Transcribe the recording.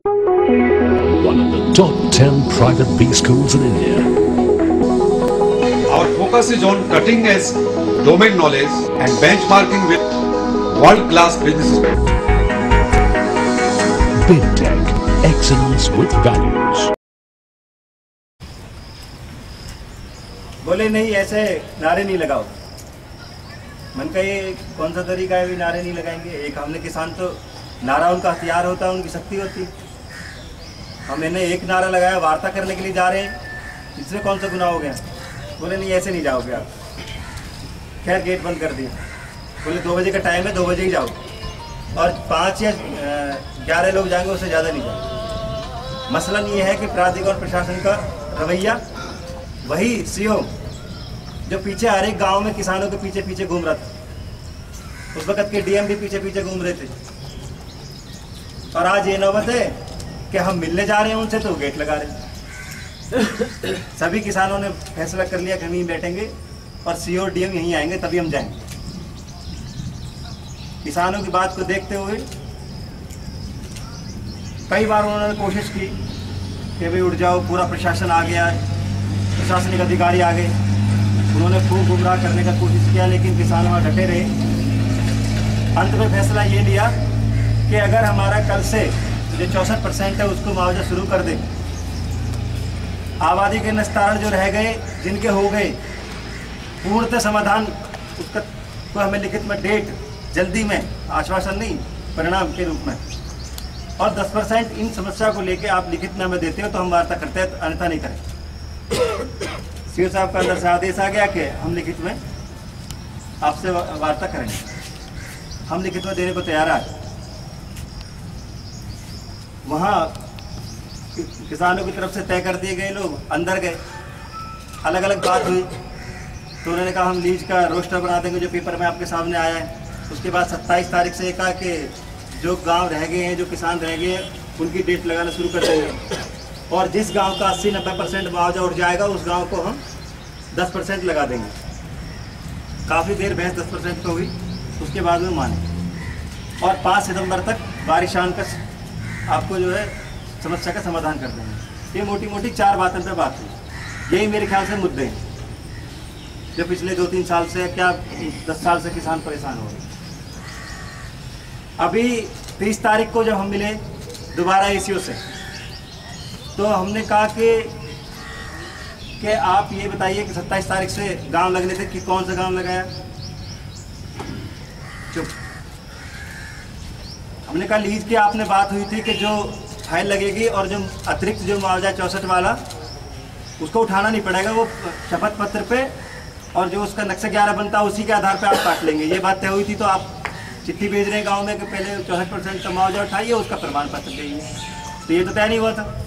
One of the top 10 private B schools in India. Our focus is on cutting edge domain knowledge and benchmarking with world-class businesses. Big Tech, excellence with values. बोले नहीं, ऐसे नारे नहीं लगाओ। मन का ये कौन सा तरीका है, भी नारे नहीं लगाएंगे। एक हमने किसान तो नारा उनका हथियार होता है, उनकी शक्ति होती है। हमने एक नारा लगाया, वार्ता करने के लिए जा रहे हैं, इसमें कौन सा गुनाह हो गया। बोले नहीं, ऐसे नहीं जाओगे आप। खैर गेट बंद कर दिया। बोले 2 बजे का टाइम है, 2 बजे ही जाओ, और 5 या 11 लोग जाएंगे, उससे ज़्यादा नहीं जाएंगे। मसलन ये है कि प्राधिकरण और प्रशासन का रवैया, वही सीओ जो पीछे हर एक गाँव में किसानों के पीछे पीछे घूम रहा था, उस वक्त के डीएम भी पीछे पीछे घूम रहे थे। और आज ये नौबत है कि हम मिलने जा रहे हैं उनसे, तो गेट लगा रहे हैं। सभी किसानों ने फैसला कर लिया कि हम यहीं बैठेंगे और सीओ डीएम यहीं आएंगे, तभी हम जाएंगे। किसानों की बात को देखते हुए कई बार उन्होंने कोशिश की कि भाई उठ जाओ, पूरा प्रशासन आ गया है, प्रशासनिक अधिकारी आ गए। उन्होंने खूब गुमराह करने का कोशिश किया, लेकिन किसान वहाँ डटे रहे। अंत में फैसला ये लिया कि अगर हमारा कल से जो 64% है उसको मुआवजा शुरू कर दे, आबादी के निस्तारण जो रह गए, जिनके हो गए, पूर्णतः समाधान उसका तो हमें लिखित में डेट जल्दी में, आश्वासन नहीं, परिणाम के रूप में, और 10% इन समस्या को लेके आप लिखित में हमें देते हो तो हम वार्ता करते हैं, अन्यथा नहीं करें। सीओ साहब का अंदर से आदेश आ गया कि हम लिखित में आपसे वार्ता करेंगे। हम लिखित में देने को तैयार है। वहाँ किसानों की तरफ से तय कर दिए गए लोग अंदर गए, अलग अलग बात हुई, तो उन्होंने कहा हम लीज का रोस्टर बना देंगे, जो पेपर में आपके सामने आया है। उसके बाद 27 तारीख से कहा कि जो गांव रह गए हैं, जो किसान रह गए हैं, उनकी डेट लगाना शुरू कर देंगे, और जिस गांव का 80-90% मुआवजा उठ जाएगा, उस गांव को हम 10% लगा देंगे। काफ़ी देर बहस 10% पे हुई, उसके बाद में माने, और 5 सितंबर तक बारिशान का आपको जो है समस्या का समाधान कर देंगे। ये मोटी मोटी 4 बातों पे बात हुई। यही मेरे ख्याल से मुद्दे हैं जो पिछले 2-3 साल से, क्या 10 साल से किसान परेशान हो रहे। अभी 30 तारीख को जब हम मिले दोबारा एसीओ से, तो हमने कहा कि आप ये बताइए कि 27 तारीख से गांव लगने थे, कि कौन सा गांव लगाया। चुप। हमने कहा लीज की आपने बात हुई थी कि जो फाइल लगेगी और जो अतिरिक्त जो मुआवजा 64 वाला, उसको उठाना नहीं पड़ेगा, वो शपथ पत्र पे और जो उसका नक्शा 11 बनता है उसी के आधार पे आप काट लेंगे। ये बात तय हुई थी, तो आप चिट्ठी भेज रहे हैं गांव में कि पहले 64% का मुआवजा उठाइए, उसका प्रमाण पत्र देंगे। तो ये तो तय नहीं हुआ था।